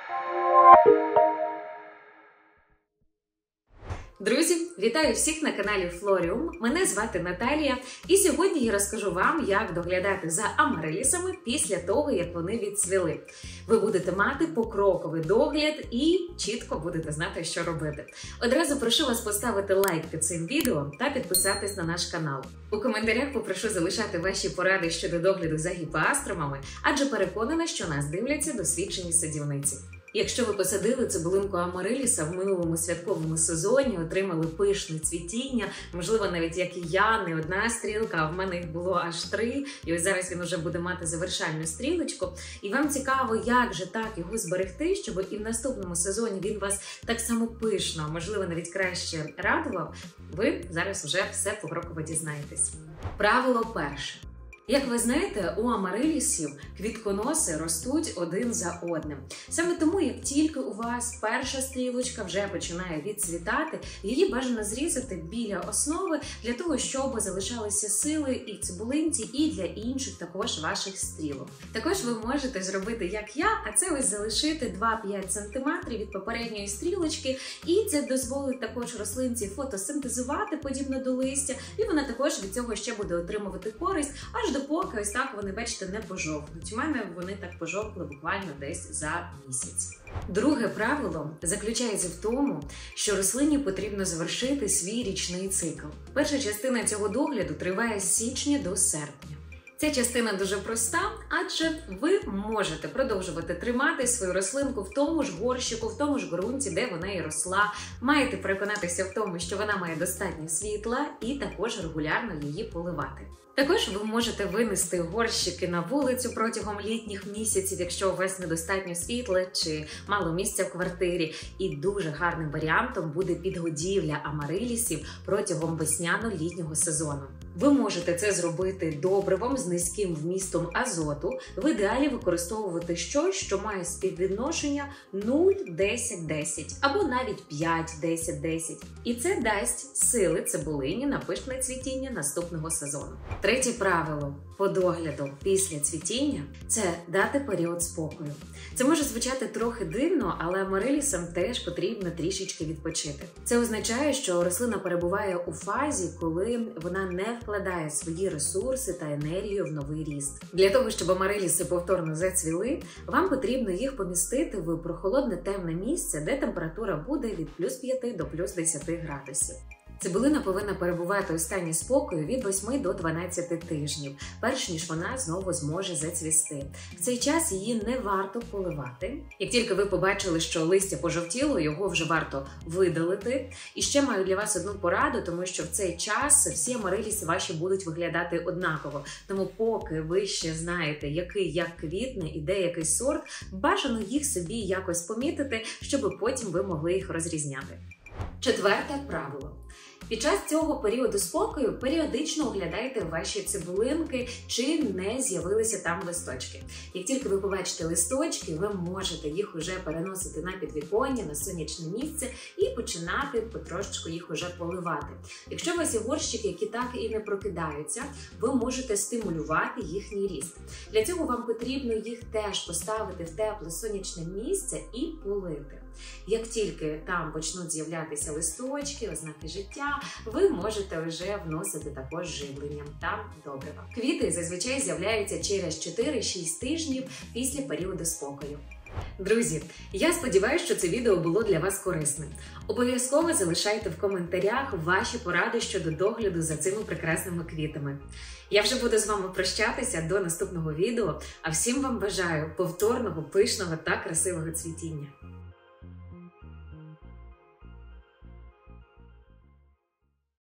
Друзі, вітаю всіх на каналі Флоріум. Мене звати Наталія, і сьогодні я розкажу вам, як доглядати за амарилісами після того, як вони відцвіли. Ви будете мати покроковий догляд і чітко будете знати, що робити. Одразу прошу вас поставити лайк під цим відео та підписатись на наш канал. У коментарях попрошу залишати ваші поради щодо догляду за гіпоастромами, адже переконана, що нас дивляться досвідчені садівниці. Якщо ви посадили цибулинку амариліса в минулому святковому сезоні, отримали пишне цвітіння, можливо, навіть як і я, не одна стрілка, а в мене їх було аж 3, і ось зараз він вже буде мати завершальну стрілочку, і вам цікаво, як же так його зберегти, щоб і в наступному сезоні він вас так само пишно, можливо, навіть краще радував, ви зараз вже все покроково дізнаєтесь. Правило перше. Як ви знаєте, у амарилісів квітконоси ростуть один за одним. Саме тому, як тільки у вас перша стрілочка вже починає відцвітати, її бажано зрізати біля основи, для того, щоб залишалися сили і в цибулинці, і для інших також ваших стрілок. Також ви можете зробити, як я, а це ось залишити 2-5 см від попередньої стрілочки, і це дозволить також рослинці фотосинтезувати подібно до листя, і вона також від цього ще буде отримувати користь, аж допоки ось так вони, бачите, не пожовкнуть. У мене вони так пожовкли буквально десь за місяць. Друге правило заключається в тому, що рослині потрібно завершити свій річний цикл. Перша частина цього догляду триває з січня до серпня. Ця частина дуже проста, адже ви можете продовжувати тримати свою рослинку в тому ж горщику, в тому ж ґрунті, де вона і росла. Маєте переконатися в тому, що вона має достатньо світла, і також регулярно її поливати. Також ви можете винести горщики на вулицю протягом літніх місяців, якщо у вас недостатньо світла чи мало місця в квартирі. І дуже гарним варіантом буде підгодівля амарилісів протягом весняно-літнього сезону. Ви можете це зробити добривом з низьким вмістом азоту. В ідеалі використовувати щось, що має співвідношення 0-10-10 або навіть 5-10-10. І це дасть сили цибулині на пишне цвітіння наступного сезону. Третє правило по догляду після цвітіння – це дати період спокою. Це може звучати трохи дивно, але амарилісам теж потрібно трішечки відпочити. Це означає, що рослина перебуває у фазі, коли вона не вкладає свої ресурси та енергію в новий ріст. Для того, щоб амариліси повторно зацвіли, вам потрібно їх помістити в прохолодне темне місце, де температура буде від +5 до +10 градусів. Цибулина повинна перебувати у стані спокою від 8 до 12 тижнів, перш ніж вона знову зможе зацвісти. В цей час її не варто поливати. Як тільки ви побачили, що листя пожовтіло, його вже варто видалити. І ще маю для вас одну пораду, тому що в цей час всі амариліси ваші будуть виглядати однаково. Тому поки ви ще знаєте, який як квітне і де який сорт, бажано їх собі якось помітити, щоб потім ви могли їх розрізняти. Четверте правило. Під час цього періоду спокою періодично оглядайте ваші цибулинки, чи не з'явилися там листочки. Як тільки ви побачите листочки, ви можете їх уже переносити на підвіконня, на сонячне місце і починати потрошечку їх уже поливати. Якщо у вас є горщики, які так і не прокидаються, ви можете стимулювати їхній ріст. Для цього вам потрібно їх теж поставити в тепле сонячне місце і полити. Як тільки там почнуть з'являтися листочки, ознаки життя, ви можете вже вносити також живлення та добрива. Квіти зазвичай з'являються через 4-6 тижнів після періоду спокою. Друзі, я сподіваюся, що це відео було для вас корисним. Обов'язково залишайте в коментарях ваші поради щодо догляду за цими прекрасними квітами. Я вже буду з вами прощатися до наступного відео, а всім вам бажаю повторного, пишного та красивого цвітіння.